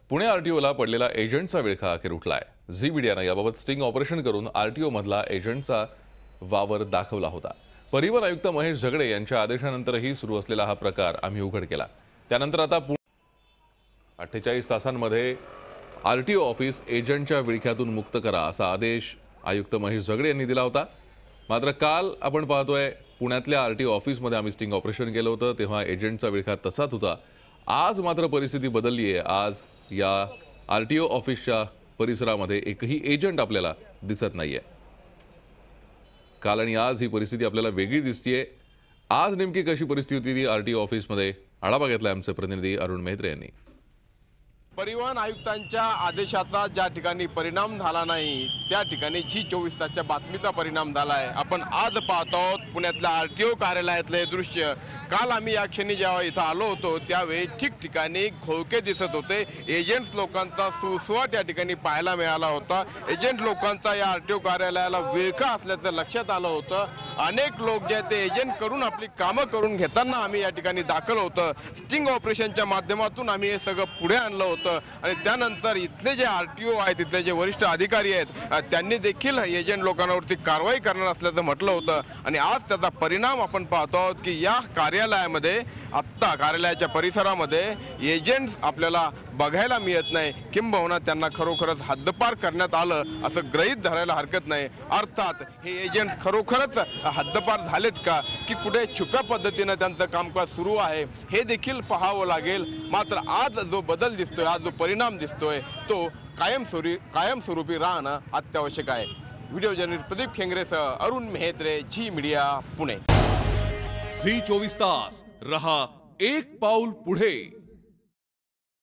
पुणे आरटीओला पडलेला एजंटचा विळखा अखेर उठलाय। झी मीडियाने याबाबत स्टिंग ऑपरेशन करून आरटीओ मधला एजंटचा वावर दाखवला होता। परिवहन आयुक्त महेश झगडे यांच्या आदेशानंतरही सुरू असलेला हा प्रकार आम्ही उघड केला। त्यानंतर आता 48 तासांमध्ये आरटीओ ऑफिस एजंटच्या विळख्यातून मुक्त करा असा आदेश आयुक्त महेश झगडे यांनी दिला होता। मात्र काल आपण पाहतोय पुण्यातल्या आरटीओ ऑफिसमध्ये आम्ही स्टिंग ऑपरेशन केलं होतं, तेव्हा एजंटचा विळखा तसाच होता। आज मात्र परिस्थिती बदलली आहे। आज या आरटीओ ऑफिसच्या परिसरामध्ये एकही एजंट आपल्याला दिसत नाहीये। काल आणि आज ही परिस्थिती आपल्याला वेगळी दिसतेय। आज नेमकी कशी परिस्थिती होती आरटीओ ऑफिसमध्ये, आढावा घेतला आमचे प्रतिनिधी अरुण मेहत्रे यांनी। परिवहन आयुक्तांच्या आदेशाचा ज्या ठिकाणी परिणाम झाला नाही त्या ठिकाणी G24 तासच्या बातमीचा परिणाम झालाय। आपण आज पाहतो पुण्यातल्या आरटीओ कार्यालयातले दृश्य। काल आम्ही या क्षणी जेव्हा इथं आलो होतो त्यावेळी ठिकठिकाणी घोळके दिसत होते। एजंट्स लोकांचा सुसवाट या ठिकाणी पाहायला मिळाला होता। एजंट लोकांचा या आरटीओ कार्यालयाला विळखा असल्याचं लक्षात आलं होतं। अनेक लोक जे ते एजंट करून आपली कामं करून घेताना आम्ही या ठिकाणी दाखल होतं। स्टिंग ऑपरेशनच्या माध्यमातून आम्ही हे सगळं पुढे आणलं होतं आणि त्यानंतर इथले जे आरटीओ आहेत, तिथले जे वरिष्ठ अधिकारी आहेत, त्यांनी देखील एजंट लोकांवरती कारवाई करणार असल्याचं म्हटलं होतं। आणि आज त्याचा परिणाम आपण पाहतो आहोत की या कार्यालयामध्ये आत्ता कार्यालयाच्या परिसरामध्ये एजंट्स आपल्याला बघायला मिळत नाही, किंबहुना त्यांना खरोखरच हद्दपार करण्यात आलं असं गृहीत धरायला हरकत नाही। अर्थात हे एजंट्स खरोखरच हद्दपार झालेत का की कुठे छुप्या पद्धतीने त्यांचं कामकाज सुरू आहे हे देखील पाहावं लागेल। मात्र आज जो बदल दिसतोय, आज जो परिणाम दिसतोय तो कायमस्वरूपी राहणं अत्यावश्यक आहे। व्हिडिओ जर्नलिस्ट प्रदीप खेंगरेसह Arun Mehetre, Zee media, Pune. Zee 24 तास रहा एक पाऊल पुढे।